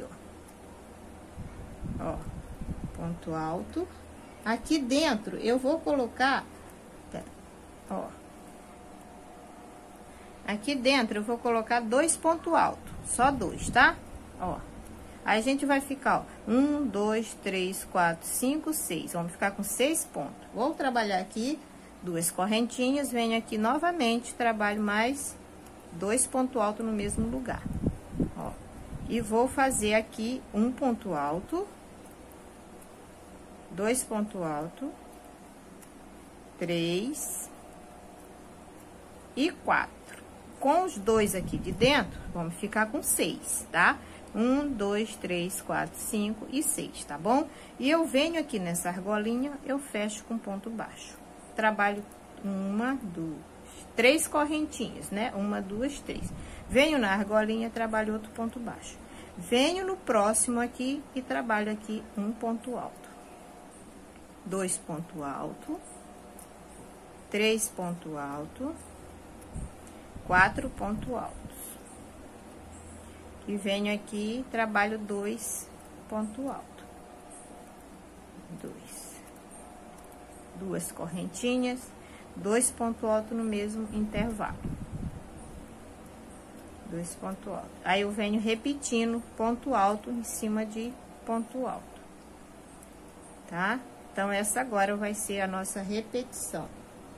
ó. Ó, ponto alto. Aqui dentro, eu vou colocar... Ó, aqui dentro eu vou colocar 2 pontos altos, só 2, tá? Ó, aí a gente vai ficar, ó, 1, 2, 3, 4, 5, 6, vamos ficar com 6 pontos. Vou trabalhar aqui 2 correntinhas, venho aqui novamente, trabalho mais 2 pontos altos no mesmo lugar, ó. E vou fazer aqui um ponto alto, 2 pontos altos, 3 e 4. Com os 2 aqui de dentro, vamos ficar com 6, tá? 1, 2, 3, 4, 5 e 6, tá bom? E eu venho aqui nessa argolinha, eu fecho com ponto baixo. Trabalho 1, 2, 3 correntinhas, né? 1, 2, 3. Venho na argolinha, trabalho outro ponto baixo. Venho no próximo aqui e trabalho aqui um ponto alto. 2 pontos altos. 3 pontos altos. 4 pontos altos. E venho aqui, trabalho 2 pontos altos. 2 correntinhas, 2 pontos altos no mesmo intervalo. 2 pontos altos. Aí eu venho repetindo ponto alto em cima de ponto alto. Tá? Então, essa agora vai ser a nossa repetição.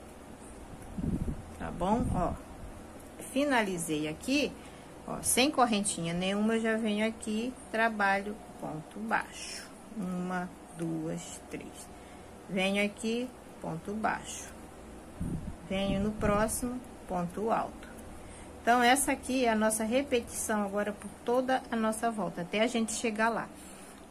Tá bom? Ó. Finalizei aqui, ó, sem correntinha nenhuma, eu já venho aqui, trabalho ponto baixo. 1, 2, 3. Venho aqui, ponto baixo. Venho no próximo, ponto alto. Então, essa aqui é a nossa repetição agora por toda a nossa volta, até a gente chegar lá.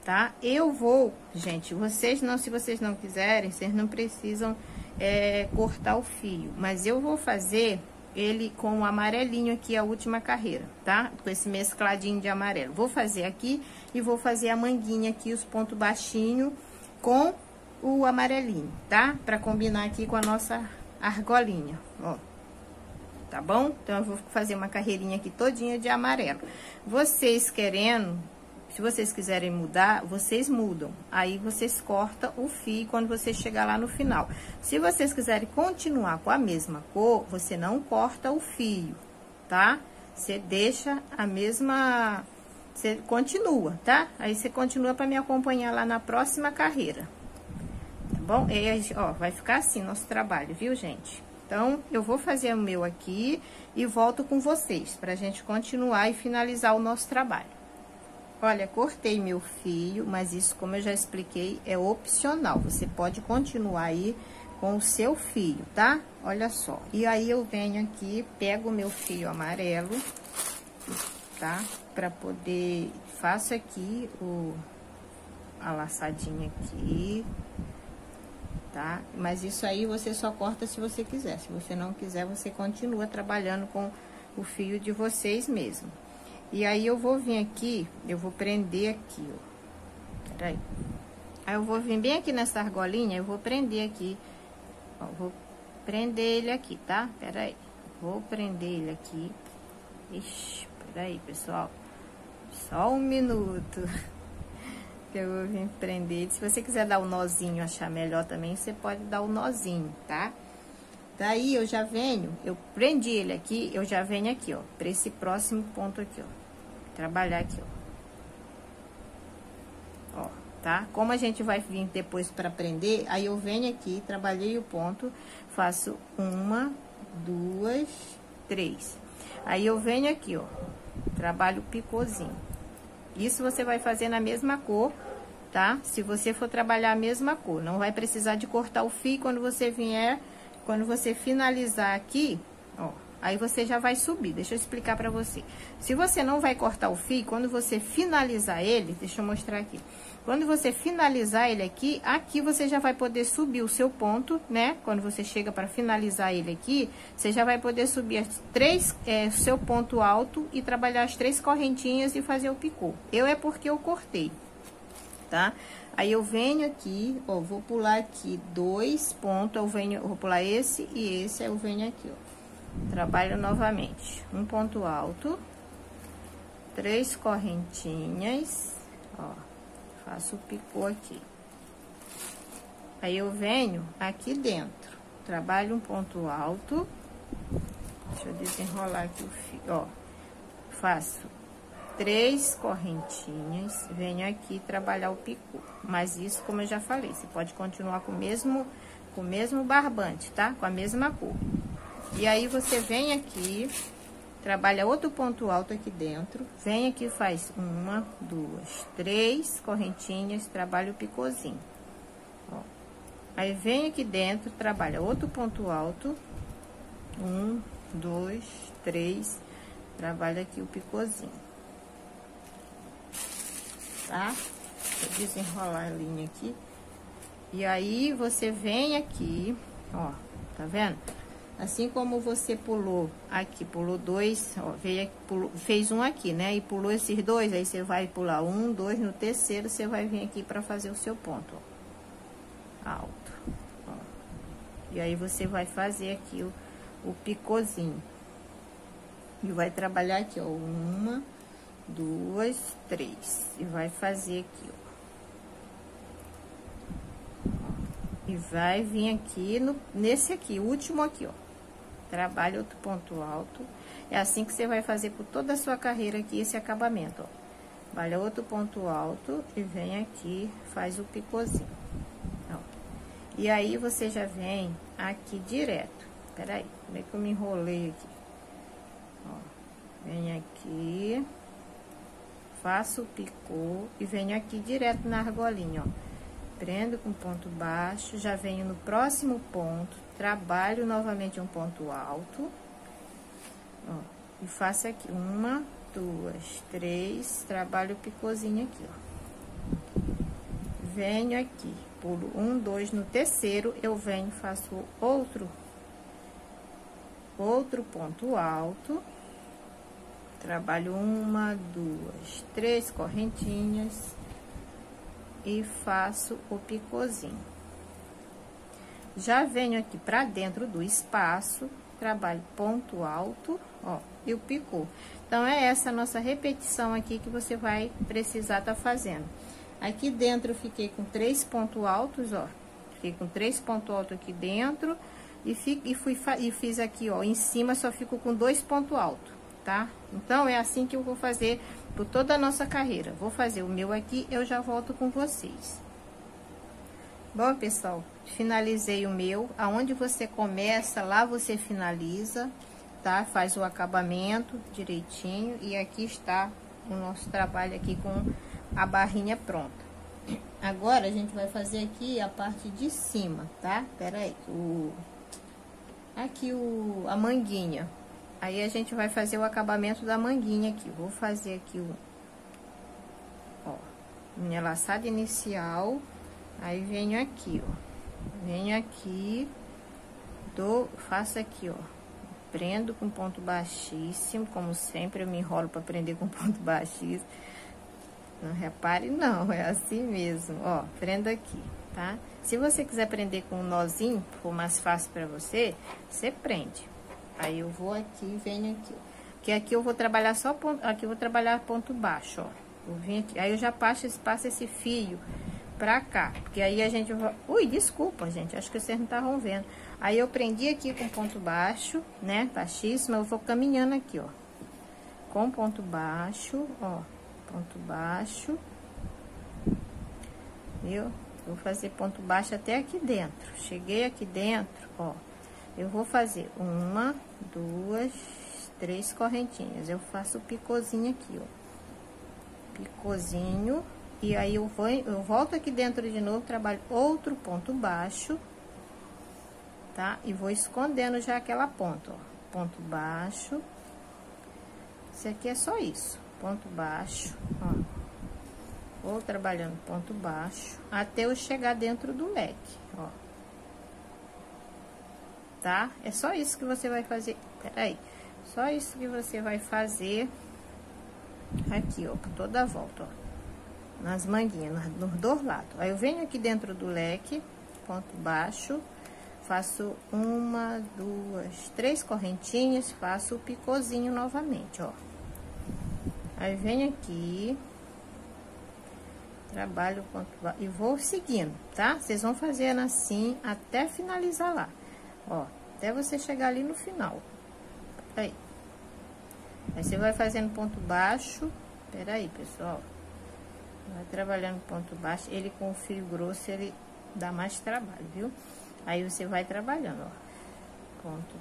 tá? Eu vou, gente, se vocês não quiserem, vocês não precisam cortar o fio, mas eu vou fazer ele com o amarelinho aqui, a última carreira, tá? Com esse mescladinho de amarelo. Vou fazer aqui e vou fazer a manguinha aqui, os pontos baixinhos com o amarelinho, tá? Pra combinar aqui com a nossa argolinha, ó. Tá bom? Então, eu vou fazer uma carreirinha aqui todinha de amarelo. Vocês querendo, se vocês quiserem mudar, vocês mudam. Aí, vocês cortam o fio quando você chegar lá no final. Se vocês quiserem continuar com a mesma cor, você não corta o fio, tá? Você deixa a mesma... Você continua, tá? Aí, você continua para me acompanhar lá na próxima carreira. Tá bom? E aí, ó, vai ficar assim nosso trabalho, viu, gente? Então, eu vou fazer o meu aqui e volto com vocês, pra gente continuar e finalizar o nosso trabalho. Olha, cortei meu fio, mas isso, como eu já expliquei, é opcional. Você pode continuar aí com o seu fio, tá? Olha só. E aí, eu venho aqui, pego o meu fio amarelo, tá? Pra poder... Faço aqui a laçadinha aqui... Tá? Mas isso aí você só corta se você quiser. Se você não quiser, você continua trabalhando com o fio de vocês mesmo. E aí, eu vou vir aqui, eu vou prender aqui, ó. Peraí. Aí, eu vou vir bem aqui nessa argolinha, eu vou prender aqui. Ó, vou prender ele aqui, tá? Peraí. Vou prender ele aqui. Ixi, peraí, pessoal. Só um minuto. Eu vou vir prender. Se você quiser dar o nozinho, achar melhor também, você pode dar o nozinho, tá? Daí, eu já venho, eu prendi ele aqui, eu já venho aqui, ó, pra esse próximo ponto aqui, ó. Trabalhar aqui, ó. Ó, tá? Como a gente vai vir depois pra prender, aí eu venho aqui, trabalhei o ponto, faço 1, 2, 3. Aí, eu venho aqui, ó, trabalho o picôzinho. Isso você vai fazer na mesma cor, tá? Se você for trabalhar a mesma cor, não vai precisar de cortar o fio quando você vier, quando você finalizar aqui, ó, aí você já vai subir. Deixa eu explicar pra você. Se você não vai cortar o fio, quando você finalizar ele, deixa eu mostrar aqui. Quando você finalizar ele aqui, aqui você já vai poder subir o seu ponto, né? Quando você chega para finalizar ele aqui, você já vai poder subir as o seu ponto alto e trabalhar as 3 correntinhas e fazer o picô. É porque eu cortei, tá? Aí, eu venho aqui, ó, vou pular aqui 2 pontos, eu vou pular esse e esse, aí eu venho aqui, ó. Trabalho novamente. Um ponto alto, 3 correntinhas, ó. Faço o picô aqui. Aí, eu venho aqui dentro, trabalho um ponto alto. Deixa eu desenrolar aqui o fio, ó. Faço 3 correntinhas, venho aqui trabalhar o picô. Mas isso, como eu já falei, você pode continuar com o mesmo barbante, tá? Com a mesma cor. E aí, você vem aqui, trabalha outro ponto alto aqui dentro, vem aqui, faz 1, 2, 3 correntinhas, trabalha o picôzinho, ó. Aí, vem aqui dentro, trabalha outro ponto alto, 1, 2, 3, trabalha aqui o picôzinho, tá? Vou desenrolar a linha aqui. E aí, você vem aqui, ó, tá vendo? Assim como você pulou aqui, pulou 2, ó, veio aqui, fez um aqui, né? E pulou esses 2, aí você vai pular 1, 2, no terceiro você vai vir aqui pra fazer o seu ponto, ó, alto, ó. E aí, você vai fazer aqui o picôzinho. E vai trabalhar aqui, ó, 1, 2, 3. E vai fazer aqui, ó. E vai vir aqui nesse aqui, o último aqui, ó. Trabalha outro ponto alto. É assim que você vai fazer por toda a sua carreira aqui, esse acabamento, ó. Trabalha outro ponto alto e vem aqui, faz o picôzinho, ó. E aí, você já vem aqui direto. Peraí, como é que eu me enrolei aqui? Ó, vem aqui, faço o picô e venho aqui direto na argolinha, ó. Prendo com ponto baixo, já venho no próximo ponto, trabalho novamente um ponto alto, ó, e faço aqui 1, 2, 3, trabalho o picôzinho aqui, ó. venho aqui, pulo 1, 2, no terceiro, eu venho, faço outro ponto alto, trabalho 1, 2, 3 correntinhas e faço o picôzinho. Já venho aqui pra dentro do espaço, trabalho ponto alto, ó, e o picô. Então, é essa a nossa repetição aqui que você vai precisar tá fazendo. Aqui dentro eu fiquei com 3 pontos altos, ó. Fiquei com 3 pontos altos aqui dentro e fiz aqui, ó, em cima só fico com 2 pontos altos, tá? Então, é assim que eu vou fazer por toda a nossa carreira. Vou fazer o meu aqui, eu já volto com vocês. Bom, pessoal, finalizei o meu. Aonde você começa, lá você finaliza, tá? Faz o acabamento direitinho e aqui está o nosso trabalho aqui com a barrinha pronta. Agora, a gente vai fazer aqui a parte de cima, tá? Pera aí, a manguinha. Aí, a gente vai fazer o acabamento da manguinha aqui. Vou fazer aqui ó, minha laçada inicial. Aí, venho aqui, ó. Venho aqui, faço aqui, ó. Prendo com ponto baixíssimo, como sempre, eu me enrolo para prender com ponto baixíssimo. Não repare, não, é assim mesmo, ó, prendo aqui, tá? Se você quiser prender com um nozinho, for mais fácil pra você, você prende. Aí, eu vou aqui, venho aqui, ó. Porque aqui eu vou trabalhar só ponto, aqui eu vou trabalhar ponto baixo, ó. Eu vim aqui, aí eu já passo esse fio pra cá, porque aí a gente vai... Ui, desculpa, gente, acho que vocês não estavam vendo. Aí, eu prendi aqui com ponto baixo, né, baixíssimo, eu vou caminhando aqui, ó. Com ponto baixo, ó. Ponto baixo, viu? Vou fazer ponto baixo até aqui dentro. Cheguei aqui dentro, ó, eu vou fazer 1, 2, 3 correntinhas. Eu faço o picôzinho aqui, ó, picôzinho, e aí eu volto aqui dentro de novo, trabalho outro ponto baixo, tá? E vou escondendo já aquela ponta, ó, ponto baixo. Isso aqui é só isso. Ponto baixo, ó, vou trabalhando ponto baixo até eu chegar dentro do leque, ó, tá? É só isso que você vai fazer, peraí, só isso que você vai fazer aqui, ó, por toda a volta, ó, nas manguinhas, nos dois lados. Aí, eu venho aqui dentro do leque, ponto baixo, faço 1, 2, 3 correntinhas, faço o picôzinho novamente, ó. Aí, venho aqui, trabalho o ponto baixo e vou seguindo, tá? Vocês vão fazendo assim até finalizar lá, ó, até você chegar ali no final. Aí você vai fazendo ponto baixo, peraí, pessoal, vai trabalhando ponto baixo. Ele com o fio grosso, ele dá mais trabalho, viu? Aí, você vai trabalhando, ó, ponto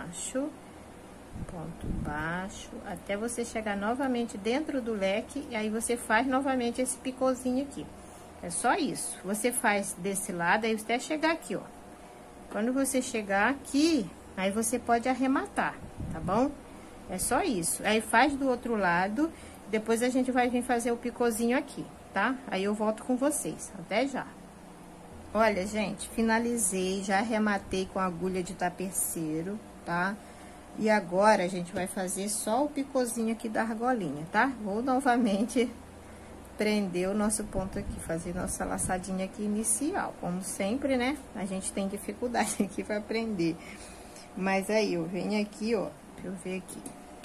baixo, até você chegar novamente dentro do leque, e aí você faz novamente esse picôzinho aqui. É só isso. Você faz desse lado, aí até chegar aqui, ó. Quando você chegar aqui, aí você pode arrematar, tá bom? É só isso. Aí, faz do outro lado, depois a gente vai vir fazer o picôzinho aqui, tá? Aí, eu volto com vocês. Até já. Olha, gente, finalizei, já arrematei com a agulha de tapeceiro, tá? E agora, a gente vai fazer só o picôzinho aqui da argolinha, tá? Vou novamente prender o nosso ponto aqui, fazer nossa laçadinha aqui inicial. Como sempre, né? A gente tem dificuldade aqui pra prender. Mas aí, eu venho aqui, ó, deixa eu ver aqui.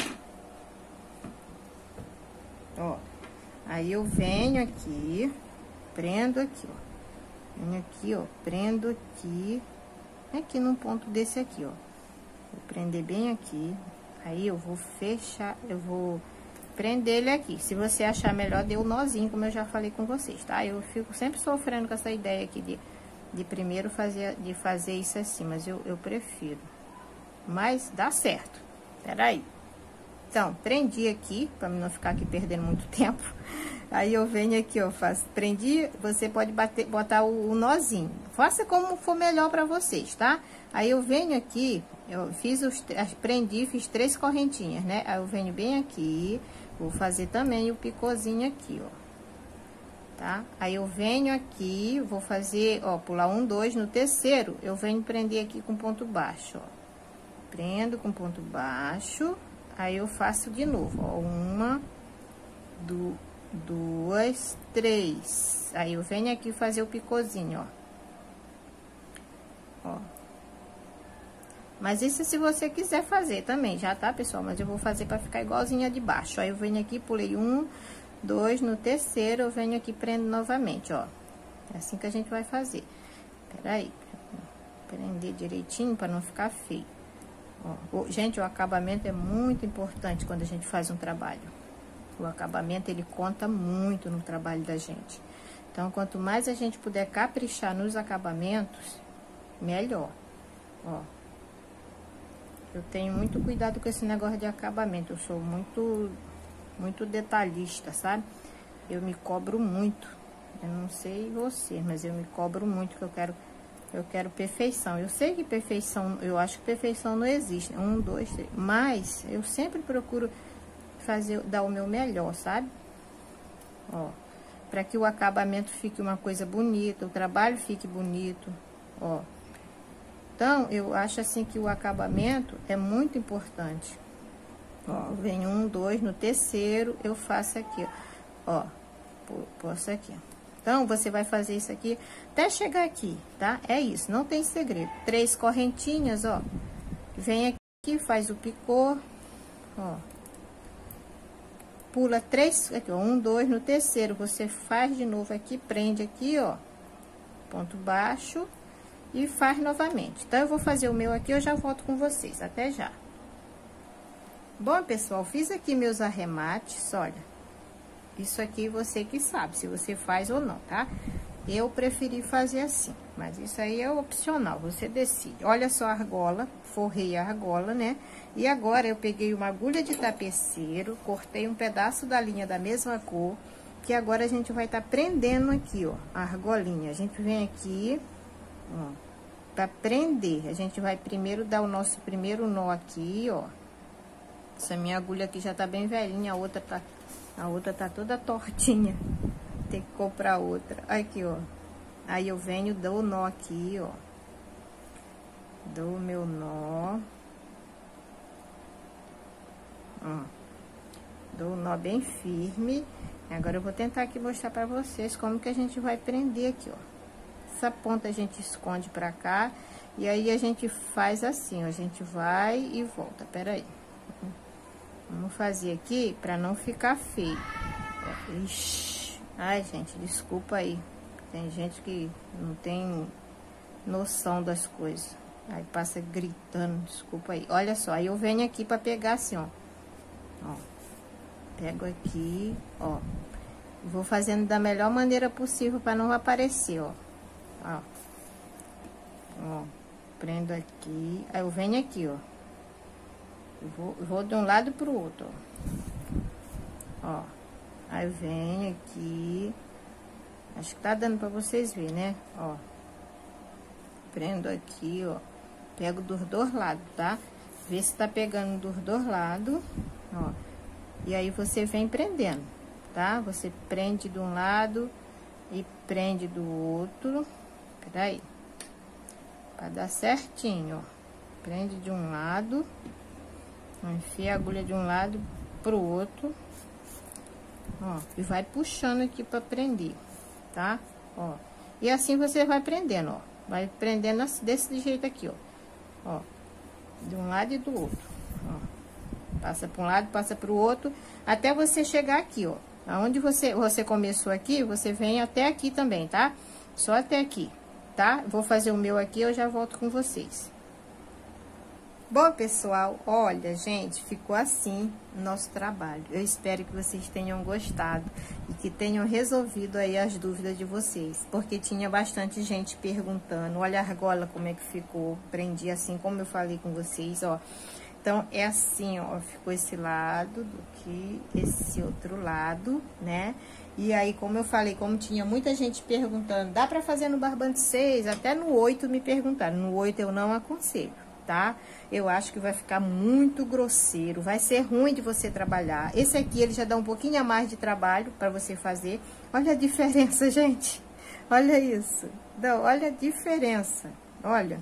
Ó, aí eu venho aqui, prendo aqui, ó. Venho aqui, ó, prendo aqui num ponto desse aqui, ó. Vou prender bem aqui, aí eu vou fechar, eu vou prender ele aqui. Se você achar melhor, dê o nozinho, como eu já falei com vocês, tá? Eu fico sempre sofrendo com essa ideia aqui de primeiro fazer isso assim, mas eu prefiro. Mas dá certo. Peraí. Então, prendi aqui, pra não ficar aqui perdendo muito tempo. Aí, eu venho aqui, ó, prendi, você pode botar o nozinho. Faça como for melhor pra vocês, tá? Aí, eu venho aqui, eu prendi, fiz 3 correntinhas, né? Aí, eu venho bem aqui, vou fazer também o picôzinho aqui, ó. tá? Aí eu venho aqui, vou fazer, ó, pular 1, 2, no terceiro, eu venho prender aqui com ponto baixo, ó. Prendo com ponto baixo, aí eu faço de novo, ó, 1, 2, 3. Aí eu venho aqui fazer o picôzinho, ó. Mas isso se você quiser fazer também, já tá, pessoal? Mas eu vou fazer pra ficar igualzinha de baixo. Aí eu venho aqui, pulei 1, 2, no terceiro, eu venho aqui, prendo novamente, ó. É assim que a gente vai fazer. Peraí, prender direitinho pra não ficar feio. Ó, gente, o acabamento é muito importante quando a gente faz um trabalho. O acabamento, ele conta muito no trabalho da gente. Então, quanto mais a gente puder caprichar nos acabamentos, melhor. Ó. Eu tenho muito cuidado com esse negócio de acabamento. Eu sou muito detalhista, sabe? Eu me cobro muito. Eu não sei você, mas eu me cobro muito, que eu quero perfeição. Eu sei que perfeição, eu acho que perfeição não existe. 1, 2, 3. Mas eu sempre procuro dar o meu melhor, sabe? Ó, para que o acabamento fique uma coisa bonita, o trabalho fique bonito, ó. Então, eu acho assim que o acabamento é muito importante. Ó, vem 1, 2, no terceiro, eu faço aqui, ó. Posso aqui. Então, você vai fazer isso aqui até chegar aqui, tá? É isso, não tem segredo. 3 correntinhas, ó. Vem aqui, faz o picô, ó. Pula 3, aqui, ó, 1, 2, no terceiro, você faz de novo aqui, prende aqui, ó. Ponto baixo. E faz novamente. Então, eu vou fazer o meu aqui, eu já volto com vocês. Até já. Bom, pessoal, fiz aqui meus arremates, olha. Isso aqui você que sabe, se você faz ou não, tá? Eu preferi fazer assim, mas isso aí é opcional, você decide. Olha só a argola, forrei a argola, né? E agora, eu peguei uma agulha de tapeceiro, cortei um pedaço da linha da mesma cor, que agora a gente vai tá prendendo aqui, ó, a argolinha. A gente vem aqui, ó. Pra prender, a gente vai primeiro dar o nosso primeiro nó aqui, ó. Essa minha agulha aqui já tá bem velhinha, a outra tá toda tortinha. Tem que comprar outra. Aqui, ó. Aí eu venho, dou o nó aqui, ó. Dou o meu nó. Ó. Dou o nó bem firme. Agora eu vou tentar aqui mostrar pra vocês como que a gente vai prender aqui, ó. Essa ponta a gente esconde pra cá, e aí a gente faz assim, ó, a gente vai e volta, peraí. Vamos fazer aqui pra não ficar feio. Ixi, ai, gente, desculpa aí. Tem gente que não tem noção das coisas. Aí passa gritando, desculpa aí. Olha só, aí eu venho aqui pra pegar assim, ó. Ó, pego aqui, ó. Vou fazendo da melhor maneira possível pra não aparecer, ó. Ó, prendo aqui, aí eu venho aqui, ó. Eu vou de um lado pro outro, ó. Aí eu venho aqui, acho que tá dando pra vocês verem, né? Ó, prendo aqui, ó. Pego dos dois lados, tá? Vê se tá pegando dos dois lados, ó. E aí você vem prendendo, tá? Você prende de um lado e prende do outro. Peraí, pra dar certinho, ó. Prende de um lado, enfia a agulha de um lado pro outro, ó, e vai puxando aqui pra prender, tá? Ó, e assim você vai prendendo, ó. Vai prendendo assim, desse jeito aqui, ó. Ó, de um lado e do outro, ó. Passa pra um lado, passa pro outro, até você chegar aqui, ó. Aonde você começou aqui, você vem até aqui também, tá? Só até aqui. Tá? Vou fazer o meu aqui, eu já volto com vocês. Bom, pessoal, olha, gente, ficou assim o nosso trabalho. Eu espero que vocês tenham gostado e que tenham resolvido aí as dúvidas de vocês, porque tinha bastante gente perguntando. Olha a argola como é que ficou, prendi assim como eu falei com vocês, ó. Então, é assim, ó, ficou esse lado do que esse outro lado, né? E aí, como eu falei, como tinha muita gente perguntando, dá pra fazer no barbante 6? Até no 8 me perguntaram. No 8 eu não aconselho, tá? Eu acho que vai ficar muito grosseiro, vai ser ruim de você trabalhar. Esse aqui, ele já dá um pouquinho a mais de trabalho para você fazer. Olha a diferença, gente. Olha isso. Não, olha a diferença. Olha.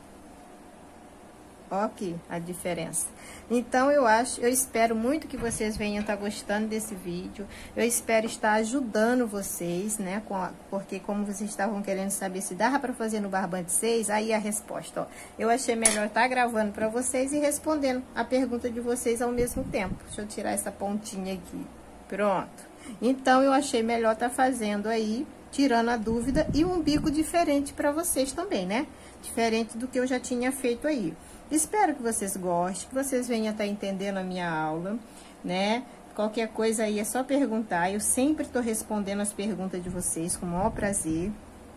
Ó aqui a diferença. Então, eu espero muito que vocês venham estar gostando desse vídeo. Eu espero estar ajudando vocês, né? Porque como vocês estavam querendo saber se dava para fazer no barbante 6, aí a resposta, ó. Eu achei melhor estar gravando para vocês e respondendo a pergunta de vocês ao mesmo tempo. Deixa eu tirar essa pontinha aqui. Pronto. Então, eu achei melhor estar fazendo aí, tirando a dúvida e um bico diferente para vocês também, né? Diferente do que eu já tinha feito aí. Espero que vocês gostem, que vocês venham estar entendendo a minha aula, né? Qualquer coisa aí é só perguntar. Eu sempre tô respondendo as perguntas de vocês com o maior prazer,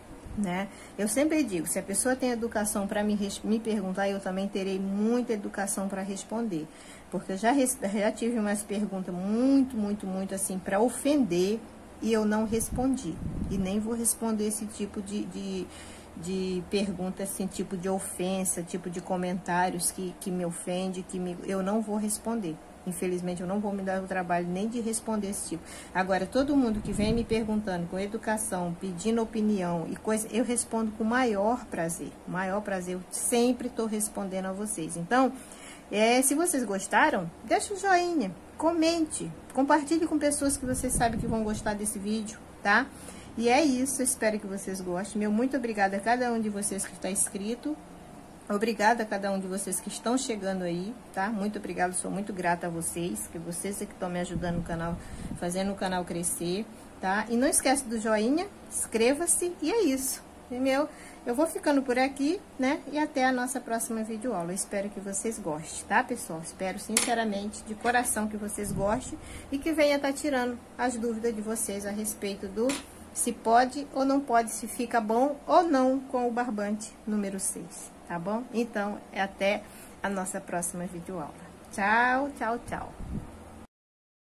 né? Eu sempre digo, se a pessoa tem educação para me perguntar, eu também terei muita educação para responder. Porque eu já tive umas perguntas muito assim, para ofender, e eu não respondi. E nem vou responder esse tipo de pergunta, assim, tipo de ofensa, tipo de comentários que me ofende, eu não vou responder. Infelizmente, eu não vou me dar o trabalho nem de responder esse tipo. Agora, todo mundo que vem me perguntando com educação, pedindo opinião e coisa, eu respondo com o maior prazer. O maior prazer, eu sempre estou respondendo a vocês. Então, se vocês gostaram, deixa o joinha, comente, compartilhe com pessoas que vocês sabem que vão gostar desse vídeo, tá? E é isso, espero que vocês gostem. Meu muito obrigada a cada um de vocês que está inscrito. Obrigada a cada um de vocês que estão chegando aí, tá? Muito obrigada, sou muito grata a vocês, que vocês é que estão me ajudando no canal, fazendo o canal crescer, tá? E não esquece do joinha, inscreva-se e é isso. Eu vou ficando por aqui, né? E até a nossa próxima videoaula. Eu espero que vocês gostem, tá, pessoal? Espero sinceramente, de coração, que vocês gostem e que venha estar tirando as dúvidas de vocês a respeito do se pode ou não pode, se fica bom ou não com o barbante número 6, tá bom? Então, até a nossa próxima videoaula. Tchau, tchau, tchau.